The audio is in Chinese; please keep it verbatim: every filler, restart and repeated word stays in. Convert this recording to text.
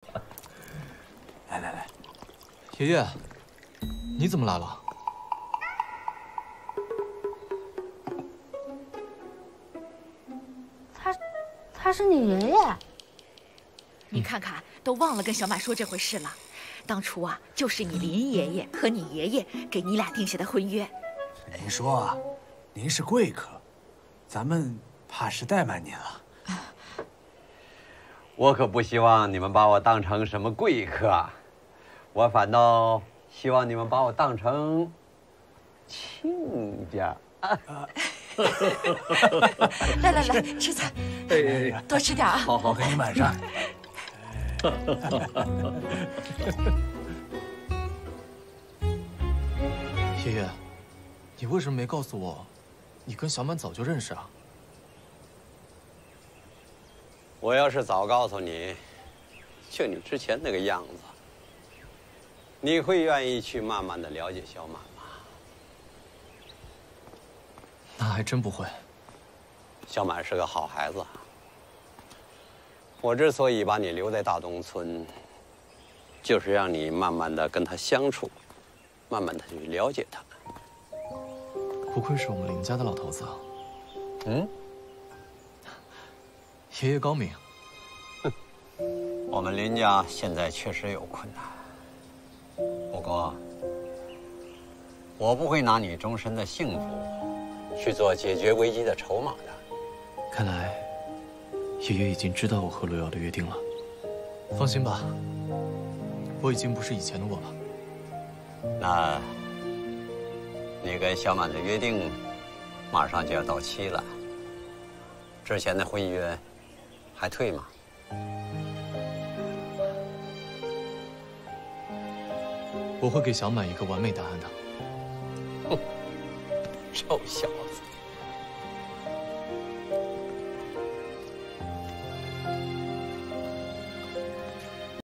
来来来， 爷爷，你怎么来了？ 他，他是你爷爷。 你看看，都忘了跟小满说这回事了。当初啊，就是你林爷爷和你爷爷给你俩定下的婚约。 您说啊，您是贵客，咱们怕是怠慢您了。 我可不希望你们把我当成什么贵客，我反倒希望你们把我当成亲家。 来来来，吃菜， 哎， 多吃点啊。 好好给你满上。 爷爷，你为什么没告诉我，你跟小满早就认识啊？ 我要是早告诉你，就你之前那个样子，你会愿意去慢慢的了解小满吗？ 那还真不会。 小满是个好孩子。我之所以把你留在大东村，就是让你慢慢的跟他相处，慢慢的去了解他。 不愧是我们林家的老头子啊。 嗯。 爷爷高明。 我们林家现在确实有困难，不过我不会拿你终身的幸福去做解决危机的筹码的。 看来爷爷已经知道我和罗瑶的约定了。放心吧，我已经不是以前的我了。 那你跟小满的约定马上就要到期了，之前的婚约还退吗？ 我会给小满一个完美答案的。 哼，臭小子！